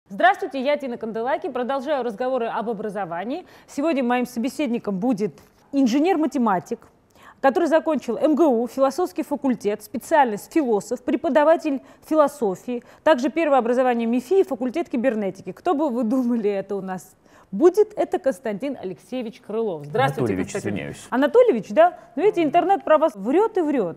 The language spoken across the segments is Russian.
Здравствуйте, я Тина Канделаки. Продолжаю разговоры об образовании. Сегодня моим собеседником будет инженер-математик, который закончил МГУ, философский факультет, специальность философ, преподаватель философии, также первое образование МИФИ и факультет кибернетики. Кто бы вы думали, это у нас будет? Это Константин Алексеевич Крылов. Здравствуйте, Анатольевич, Константин. извиняюсь. Анатольевич, да? Но видите, интернет про вас врет и врет.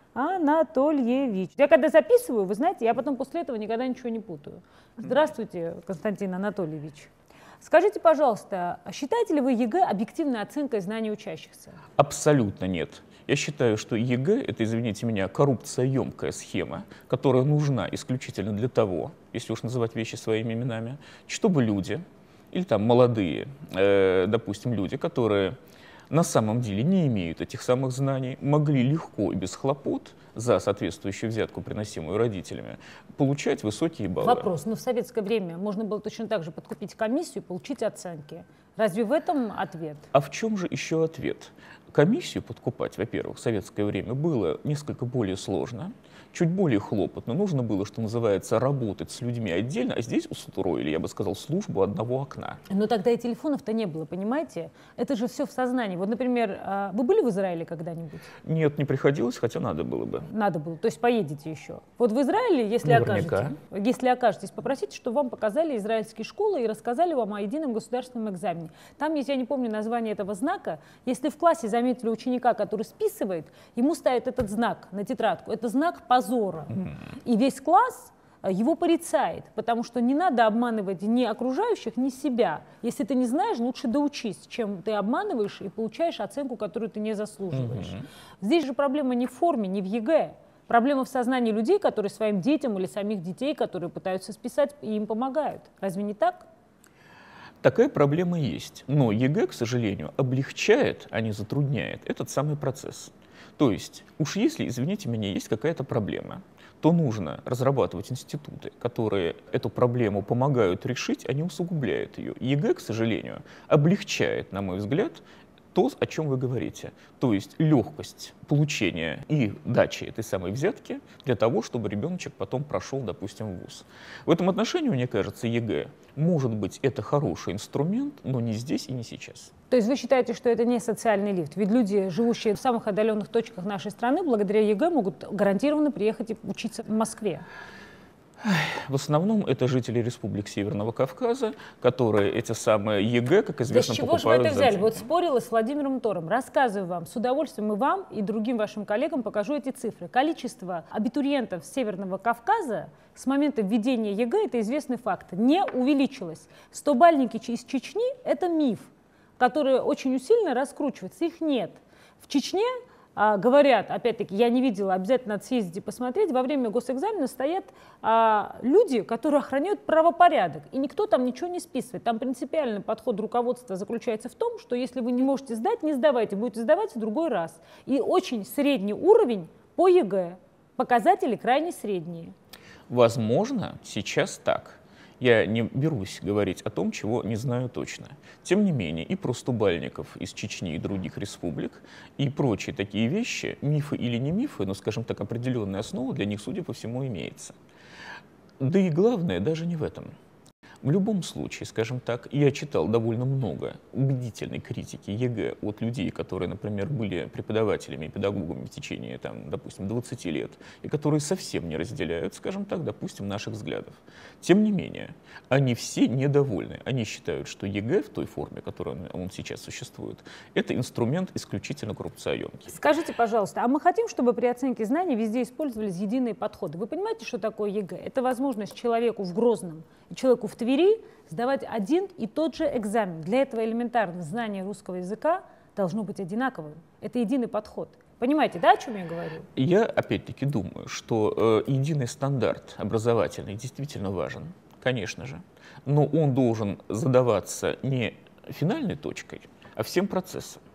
Анатольевич. Я когда записываю, вы знаете, я потом после этого никогда ничего не путаю. Здравствуйте, Константин Анатольевич. Скажите, пожалуйста, считаете ли вы ЕГЭ объективной оценкой знаний учащихся? Абсолютно нет. Я считаю, что ЕГЭ — это, извините меня, коррупцияемкая схема, которая нужна исключительно для того, если уж называть вещи своими именами, чтобы люди, или там молодые, допустим, люди, которые на самом деле не имеют этих самых знаний, могли легко и без хлопот за соответствующую взятку, приносимую родителями, получать высокие баллы. Вопрос. Но в советское время можно было точно так же подкупить комиссию и получить оценки. Разве в этом ответ? А в чем же еще ответ? Комиссию подкупать, во-первых, в советское время было несколько более сложно, чуть более хлопотно. Нужно было, что называется, работать с людьми отдельно, а здесь устроили, я бы сказал, службу одного окна. Но тогда и телефонов-то не было, понимаете? Это же все в сознании. Вот, например, вы были в Израиле когда-нибудь? Нет, не приходилось, хотя надо было бы. Надо было, то есть поедете еще. Вот в Израиле, если окажетесь, попросите, чтобы вам показали израильские школы и рассказали вам о едином государственном экзамене. Там есть, я не помню название этого знака, если в классе заметили ученика, который списывает, ему ставят этот знак на тетрадку. Это знак позора. И весь класс его порицает, потому что не надо обманывать ни окружающих, ни себя. Если ты не знаешь, лучше доучись, чем ты обманываешь и получаешь оценку, которую ты не заслуживаешь. Здесь же проблема не в форме, не в ЕГЭ. Проблема в сознании людей, которые своим детям или самих детей, которые пытаются списать, и им помогают. Разве не так? Такая проблема есть. Но ЕГЭ, к сожалению, облегчает, а не затрудняет этот самый процесс. То есть, уж если, извините меня, есть какая-то проблема, то нужно разрабатывать институты, которые эту проблему помогают решить, а не усугубляют ее. ЕГЭ, к сожалению, облегчает, на мой взгляд, то, о чем вы говорите. То есть легкость получения и дачи этой самой взятки для того, чтобы ребеночек потом прошел, допустим, в вуз. В этом отношении, мне кажется, ЕГЭ, может быть, это хороший инструмент, но не здесь и не сейчас. То есть вы считаете, что это не социальный лифт? Ведь люди, живущие в самых отдаленных точках нашей страны, благодаря ЕГЭ могут гарантированно приехать и учиться в Москве. В основном это жители республик Северного Кавказа, которые эти самые ЕГЭ, как известно, покупают. Да с чего же вы это взяли? Вот спорила с Владимиром Тором. Рассказываю вам, с удовольствием и вам, и другим вашим коллегам покажу эти цифры. Количество абитуриентов Северного Кавказа с момента введения ЕГЭ, это известный факт, не увеличилось. 100-бальники из Чечни – это миф, который очень усиленно раскручивается. Их нет. В Чечне говорят, опять-таки, я не видела, обязательно надо съездить и посмотреть, во время госэкзамена стоят люди, которые охраняют правопорядок, и никто там ничего не списывает. Там принципиальный подход руководства заключается в том, что если вы не можете сдать, не сдавайте, будете сдавать в другой раз. И очень средний уровень по ЕГЭ, показатели крайне средние. Возможно, сейчас так. Я не берусь говорить о том, чего не знаю точно. Тем не менее, и про стубальников из Чечни и других республик, и прочие такие вещи, мифы или не мифы, но, скажем так, определенная основа для них, судя по всему, имеется. Да и главное даже не в этом. В любом случае, скажем так, я читал довольно много убедительной критики ЕГЭ от людей, которые, например, были преподавателями и педагогами в течение, там, допустим, 20 лет, и которые совсем не разделяют, скажем так, допустим, наших взглядов. Тем не менее, они все недовольны. Они считают, что ЕГЭ в той форме, в которой он сейчас существует, это инструмент исключительно коррупционный. Скажите, пожалуйста, а мы хотим, чтобы при оценке знаний везде использовались единые подходы? Вы понимаете, что такое ЕГЭ? Это возможность человеку в Грозном и человеку в Твери сдавать один и тот же экзамен. Для этого элементарно знание русского языка должно быть одинаковым. Это единый подход. Понимаете, да, о чем я говорю? Я, опять-таки, думаю, что единый стандарт образовательный действительно важен, конечно же, но он должен задаваться не финальной точкой, а всем процессом.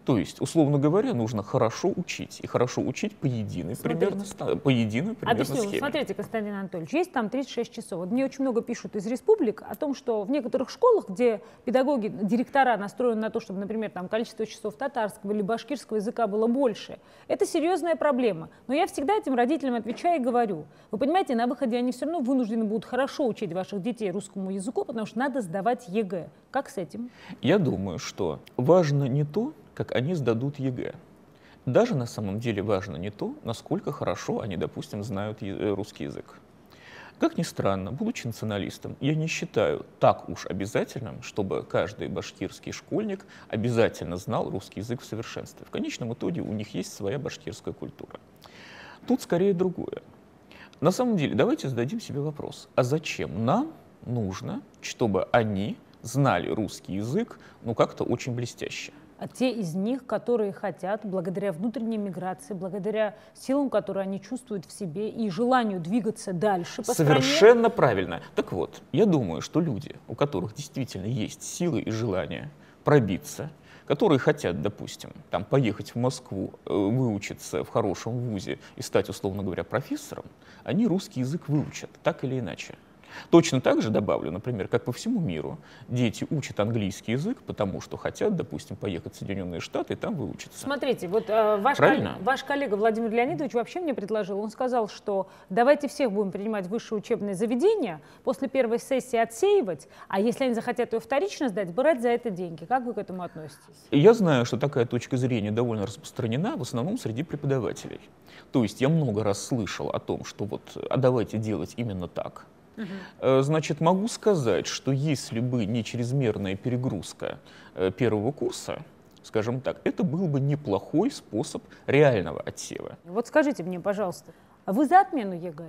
То есть, условно говоря, нужно хорошо учить. И хорошо учить по единой примерно Объясню. схеме. Смотрите, Константин Анатольевич, есть там 36 часов. Вот мне очень много пишут из республик о том, что в некоторых школах, где педагоги, директора настроены на то, чтобы, например, там количество часов татарского или башкирского языка было больше, это серьезная проблема. Но я всегда этим родителям отвечаю и говорю: вы понимаете, на выходе они все равно вынуждены будут хорошо учить ваших детей русскому языку, потому что надо сдавать ЕГЭ. Как с этим? Я думаю, что важно не то, как они сдадут ЕГЭ. Даже на самом деле важно не то, насколько хорошо они, допустим, знают русский язык. Как ни странно, будучи националистом, я не считаю так уж обязательным, чтобы каждый башкирский школьник обязательно знал русский язык в совершенстве. В конечном итоге у них есть своя башкирская культура. Тут скорее другое. На самом деле, давайте зададим себе вопрос, а зачем нам нужно, чтобы они знали русский язык, ну как-то очень блестяще? А те из них, которые хотят, благодаря внутренней миграции, благодаря силам, которые они чувствуют в себе, и желанию двигаться дальше по стране. Совершенно правильно. Так вот, я думаю, что люди, у которых действительно есть силы и желание пробиться, которые хотят, допустим, там, поехать в Москву, выучиться в хорошем вузе и стать, условно говоря, профессором, они русский язык выучат, так или иначе. Точно так же добавлю, например, как по всему миру дети учат английский язык, потому что хотят, допустим, поехать в Соединенные Штаты и там выучиться. Смотрите, вот ваш коллега Владимир Леонидович вообще мне предложил, он сказал, что давайте всех будем принимать в высшие учебные заведения, после первой сессии отсеивать, а если они захотят ее вторично сдать, брать за это деньги. Как вы к этому относитесь? Я знаю, что такая точка зрения довольно распространена, в основном среди преподавателей. То есть я много раз слышал о том, что вот, а давайте делать именно так. Значит, могу сказать, что если бы не чрезмерная перегрузка первого курса, скажем так, это был бы неплохой способ реального отсева. Вот скажите мне, пожалуйста, а вы за отмену ЕГЭ?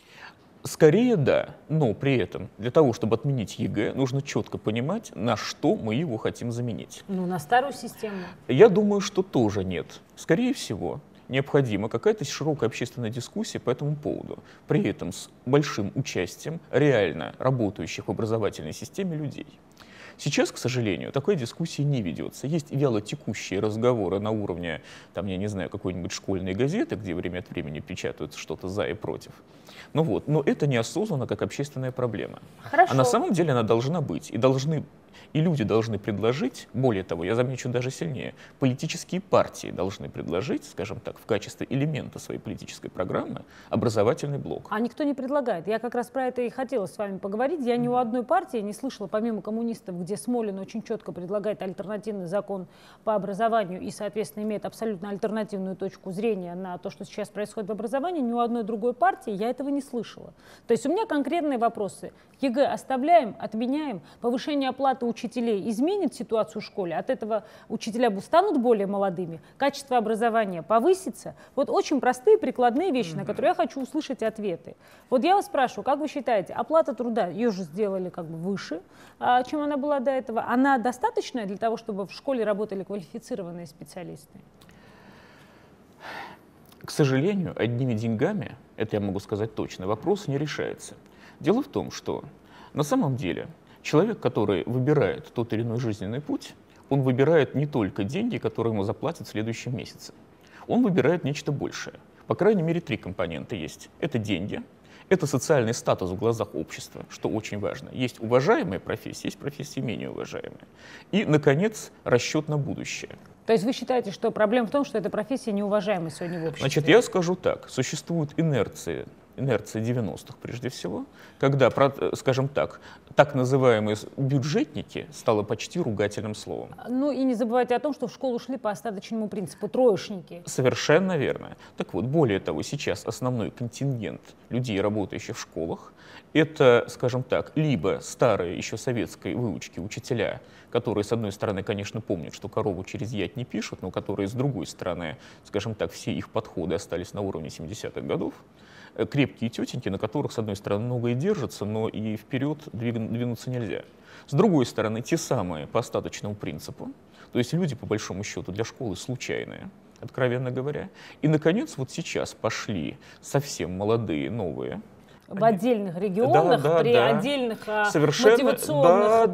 Скорее да, но при этом для того, чтобы отменить ЕГЭ, нужно четко понимать, на что мы его хотим заменить. Ну, на старую систему. Я думаю, что тоже нет. Скорее всего, необходима какая-то широкая общественная дискуссия по этому поводу, при этом с большим участием реально работающих в образовательной системе людей. Сейчас, к сожалению, такой дискуссии не ведется. Есть вяло текущие разговоры на уровне, там, я не знаю, какой-нибудь школьной газеты, где время от времени печатают что-то за и против. Но это неосознанно как общественная проблема. Хорошо. А на самом деле она должна быть. И люди должны предложить, более того, я замечу даже сильнее, политические партии должны предложить, скажем так, в качестве элемента своей политической программы образовательный блок. А никто не предлагает. Я как раз про это и хотела с вами поговорить. Я ни у одной партии не слышала, помимо коммунистов, где Смолин очень четко предлагает альтернативный закон по образованию и, соответственно, имеет абсолютно альтернативную точку зрения на то, что сейчас происходит в образовании, ни у одной другой партии я этого не слышала. То есть у меня конкретные вопросы. ЕГЭ оставляем, отменяем, повышение оплаты учителей изменит ситуацию в школе, от этого учителя станут более молодыми, качество образования повысится. Вот очень простые прикладные вещи, на которые я хочу услышать ответы. Вот я вас спрашиваю, как вы считаете, оплата труда, ее же сделали как бы выше, чем она была до этого, она достаточная для того, чтобы в школе работали квалифицированные специалисты? К сожалению, одними деньгами, это я могу сказать точно, вопрос не решается. Дело в том, что на самом деле человек, который выбирает тот или иной жизненный путь, он выбирает не только деньги, которые ему заплатят в следующем месяце. Он выбирает нечто большее. По крайней мере, 3 компонента есть. Это деньги, это социальный статус в глазах общества, что очень важно. Есть уважаемые профессии, есть профессии менее уважаемые. И, наконец, расчет на будущее. То есть вы считаете, что проблема в том, что эта профессия неуважаема сегодня в обществе? Значит, я скажу так. Существует инерция 90-х прежде всего, когда, скажем так называемые бюджетники стало почти ругательным словом. Ну и не забывайте о том, что в школу шли по остаточному принципу троечники. Совершенно верно. Так вот, более того, сейчас основной контингент людей, работающих в школах, это, скажем так, либо старые еще советской выучки учителя, которые, с одной стороны, конечно, помнят, что корову через ять не пишут, но которые, с другой стороны, скажем так, все их подходы остались на уровне 70-х годов, крепкие тетеньки, на которых, с одной стороны, многое держится, но и вперед двинуться нельзя. С другой стороны, те самые по остаточному принципу, то есть люди, по большому счету, для школы случайные, откровенно говоря. И, наконец, вот сейчас пошли совсем молодые, новые в отдельных регионах, при отдельных мотивационных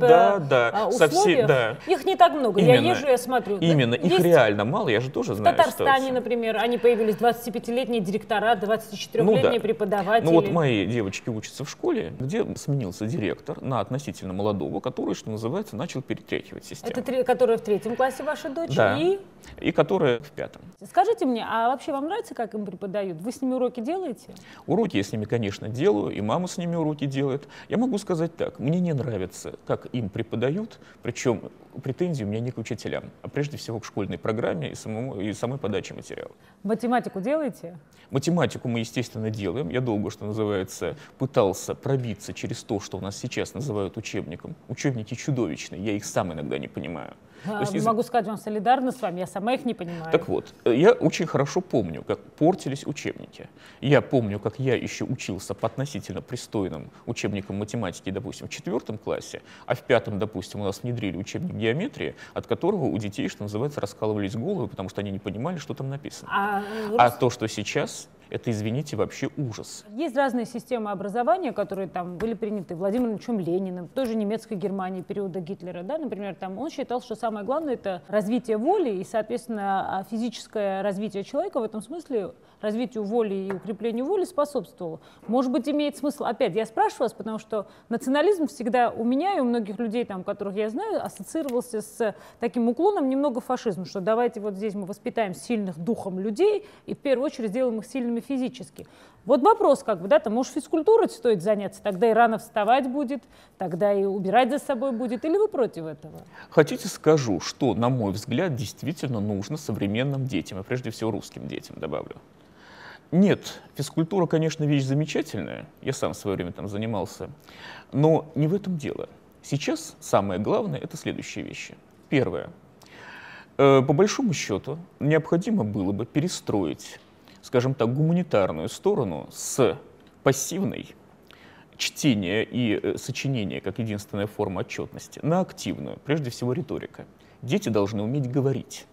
условиях. Их не так много. Именно, я езжу, я смотрю. Именно, их реально мало, я же тоже знаю. В Татарстане, например, они появились 25-летние директора, 24-летние преподаватели. Ну вот мои девочки учатся в школе, где сменился директор на относительно молодого, который, что называется, начал перетряхивать систему. Это которая в 3 классе ваша дочь? Да, и которая в 5. Скажите мне, а вообще вам нравится, как им преподают? Вы с ними уроки делаете? Уроки я с ними, конечно, делаю, и мама с ними уроки делает. Я могу сказать так, мне не нравится, как им преподают, причем претензии у меня не к учителям, а прежде всего к школьной программе и самой подаче материала. Математику делаете? Математику мы, естественно, делаем. Я долго, что называется, пытался пробиться через то, что у нас сейчас называют учебником. Учебники чудовищные, я их сам иногда не понимаю. Могу сказать вам солидарно с вами, я сама их не понимаю. Так вот, я очень хорошо помню, как портились учебники. Я помню, как я еще учился по относительно пристойным учебникам математики, допустим, в 4 классе, а в 5, допустим, у нас внедрили учебник геометрии, от которого у детей, что называется, раскалывались головы, потому что они не понимали, что там написано. А то, что сейчас, это, извините, вообще ужас. Есть разные системы образования, которые там были приняты Владимиром Ильичем Лениным, тоже немецкой Германии периода Гитлера, да, например, там он считал, что самое главное — это развитие воли и, соответственно, физическое развитие человека в этом смысле развитию воли и укреплению воли способствовало. Может быть, имеет смысл, опять, я спрашиваю вас, потому что национализм всегда у меня и у многих людей, там, которых я знаю, ассоциировался с таким уклоном немного фашизма, что давайте вот здесь мы воспитаем сильных духом людей и в первую очередь сделаем их сильными физически. Вот вопрос, как бы, да, там, может, физкультурой стоит заняться, тогда и рано вставать будет, тогда и убирать за собой будет, или вы против этого? Хотите, скажу, что, на мой взгляд, действительно нужно современным детям, и прежде всего русским детям, добавлю. Нет, физкультура, конечно, вещь замечательная, я сам в свое время там занимался, но не в этом дело. Сейчас самое главное — это следующие вещи. Первое. По большому счету, необходимо было бы перестроить, скажем так, гуманитарную сторону с пассивной чтения и сочинения как единственная форма отчетности на активную, прежде всего риторика. Дети должны уметь говорить.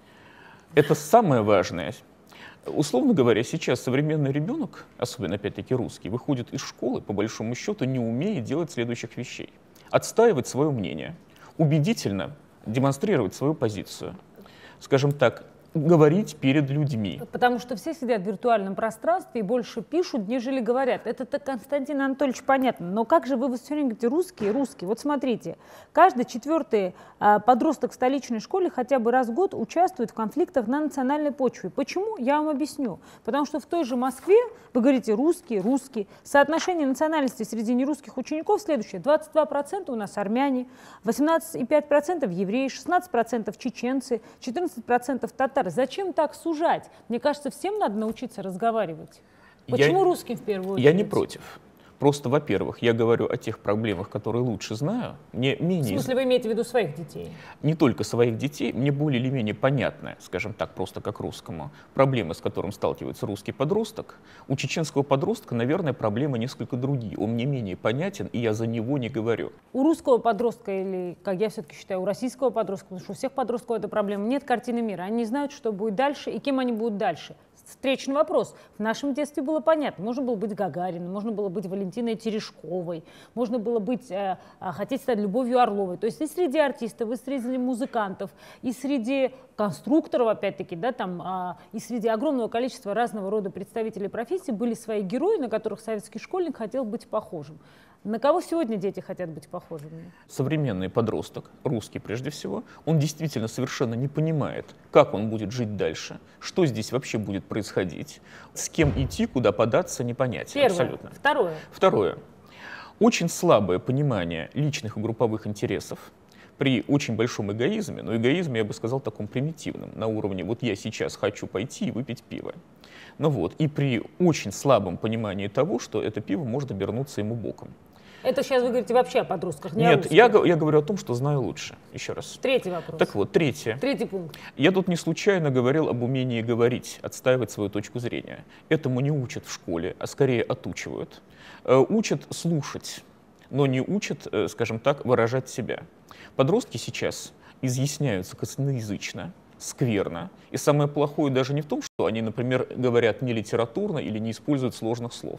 Это самое важное. Условно говоря, сейчас современный ребенок, особенно опять-таки русский, выходит из школы, по большому счету, не умея делать следующих вещей. Отстаивать свое мнение, убедительно демонстрировать свою позицию, скажем так, говорить перед людьми. Потому что все сидят в виртуальном пространстве и больше пишут, нежели говорят. Это-то, Константин Анатольевич, понятно. Но как же вы все время говорите русские, русские? Вот смотрите, каждый 4-й подросток в столичной школе хотя бы раз в год участвует в конфликтах на национальной почве. Почему? Я вам объясню. Потому что в той же Москве, вы говорите русские, русские, соотношение национальностей среди нерусских учеников следующее. 22% у нас армяне, 18,5% евреи, 16% чеченцы, 14% татары. Зачем так сужать? Мне кажется, всем надо научиться разговаривать. Почему русским в первую очередь? Я не против. Просто, во-первых, я говорю о тех проблемах, которые лучше знаю. Мне менее... В смысле, вы имеете в виду своих детей? Не только своих детей. Мне более или менее понятно, скажем так, просто как русскому, проблемы, с которыми сталкивается русский подросток. У чеченского подростка, наверное, проблемы несколько другие. Он мне менее понятен, и я за него не говорю. У русского подростка, или, как я все-таки считаю, у российского подростка, потому что у всех подростков эта проблема, нет картины мира. Они не знают, что будет дальше и кем они будут дальше. Встречный вопрос. В нашем детстве было понятно. Можно было быть Гагариным, можно было быть Валентиной Терешковой, можно было быть, хотеть стать Любовью Орловой. То есть и среди артистов, и среди музыкантов, и среди конструкторов, опять-таки, да, там, и среди огромного количества разного рода представителей профессии были свои герои, на которых советский школьник хотел быть похожим. На кого сегодня дети хотят быть похожими? Современный подросток, русский прежде всего, он действительно совершенно не понимает, как он будет жить дальше, что здесь вообще будет происходить, с кем идти, куда податься, непонятно. Первое. Абсолютно. Второе. Очень слабое понимание личных и групповых интересов при очень большом эгоизме, но эгоизме, я бы сказал, таком примитивном, на уровне «вот я сейчас хочу пойти и выпить пиво». Ну вот, и при очень слабом понимании того, что это пиво может обернуться ему боком. Это сейчас вы говорите вообще о подростках, не Нет, о я говорю о том, что знаю лучше. Еще раз. Третий вопрос. Так вот, третий пункт. Я тут не случайно говорил об умении говорить, отстаивать свою точку зрения. Этому не учат в школе, а скорее отучивают. Учат слушать, но не учат, скажем так, выражать себя. Подростки сейчас изъясняются косноязычно, скверно. И самое плохое даже не в том, что они, например, говорят не литературно или не используют сложных слов,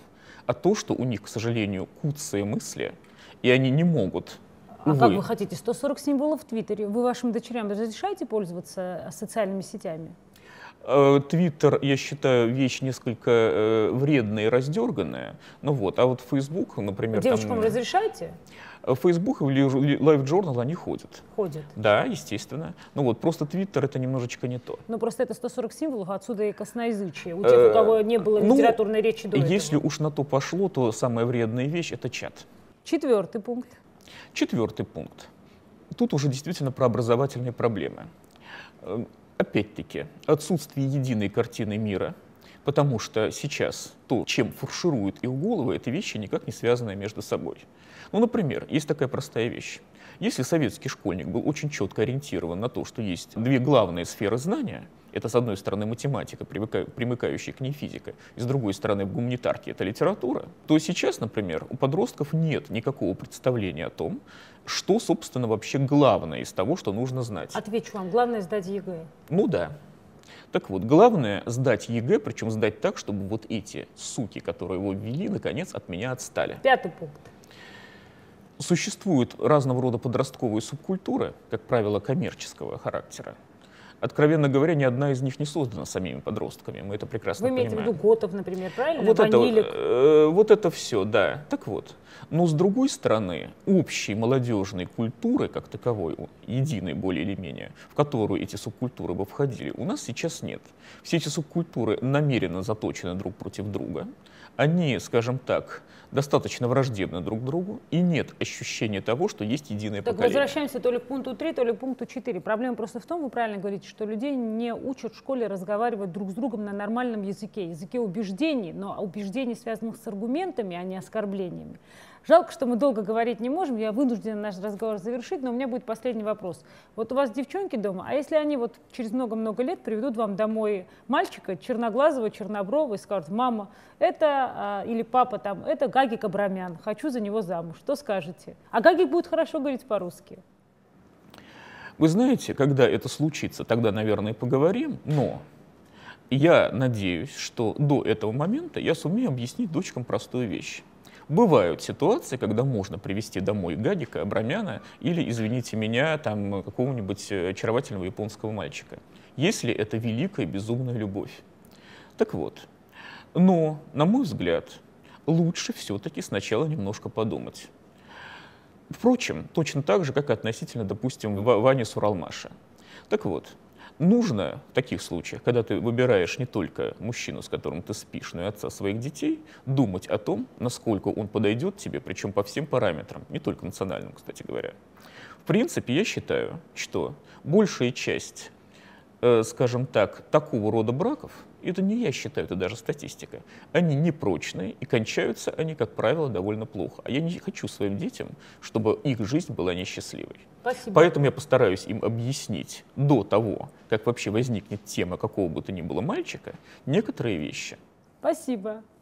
а то, что у них, к сожалению, куцые мысли, и они не могут. А как вы хотите? 140 символов в Твиттере. Вы вашим дочерям разрешаете пользоваться социальными сетями? Твиттер, я считаю, вещь несколько вредная и раздерганная. Ну вот, а вот Facebook, например... Девочкам разрешаете? В Facebook и Live Journal они ходят. Ходят? Да, естественно. Ну вот, просто Твиттер — это немножечко не то. Ну просто это 140 символов, отсюда и косноязычие. У тех, у кого не было литературной речи до этого. Если уж на то пошло, то самая вредная вещь — это чат. 4-й пункт. 4-й пункт. Тут уже действительно про образовательные проблемы. Опять-таки, отсутствие единой картины мира, потому что сейчас то, чем фаршируют их головы, это вещи никак не связанные между собой. Ну, например, есть такая простая вещь. Если советский школьник был очень четко ориентирован на то, что есть две главные сферы знания, это, с одной стороны, математика, примыкающая к ней физика, и с другой стороны, в гуманитарке это литература, то сейчас, например, у подростков нет никакого представления о том, что, собственно, вообще главное из того, что нужно знать. Отвечу вам, главное сдать ЕГЭ. Ну да. Так вот, главное сдать ЕГЭ, причем сдать так, чтобы вот эти суки, которые его ввели, наконец от меня отстали. 5-й пункт. Существуют разного рода подростковые субкультуры, как правило, коммерческого характера. Откровенно говоря, ни одна из них не создана самими подростками, мы это прекрасно понимаем. Вы имеете в виду Готов, например, правильно? Вот это все, да. Так вот, но с другой стороны, общей молодежной культуры, как таковой, единой более или менее, в которую эти субкультуры бы входили, у нас сейчас нет. Все эти субкультуры намеренно заточены друг против друга. Они, скажем так, достаточно враждебны друг другу, и нет ощущения того, что есть единое поколение. Так возвращаемся то ли к пункту 3, то ли к пункту 4. Проблема просто в том, вы правильно говорите, что людей не учат в школе разговаривать друг с другом на нормальном языке, языке убеждений, но убеждений, связанных с аргументами, а не оскорблениями. Жалко, что мы долго говорить не можем, я вынуждена наш разговор завершить, но у меня будет последний вопрос. Вот у вас девчонки дома, а если они вот через много-много лет приведут вам домой мальчика черноглазого, чернобрового и скажут: мама, это, или папа там, это Гагик Абрамян, хочу за него замуж, что скажете? А Гагик будет хорошо говорить по-русски. Вы знаете, когда это случится, тогда, наверное, поговорим, но я надеюсь, что до этого момента я сумею объяснить дочкам простую вещь. Бывают ситуации, когда можно привезти домой Гагика, Абрамяна или, извините меня, там какого-нибудь очаровательного японского мальчика, если это великая безумная любовь. Так вот, но, на мой взгляд, лучше все-таки сначала немножко подумать. Впрочем, точно так же, как и относительно, допустим, Вани Суралмаша. Так вот, нужно в таких случаях, когда ты выбираешь не только мужчину, с которым ты спишь, но и отца своих детей, думать о том, насколько он подойдет тебе, причем по всем параметрам, не только национальным, кстати говоря. В принципе, я считаю, что большая часть, скажем так, такого рода браков, это не я считаю, это даже статистика, они непрочные и кончаются они, как правило, довольно плохо. А я не хочу своим детям, чтобы их жизнь была несчастливой. Спасибо. Поэтому я постараюсь им объяснить до того, как вообще возникнет тема какого бы то ни было мальчика, некоторые вещи. Спасибо.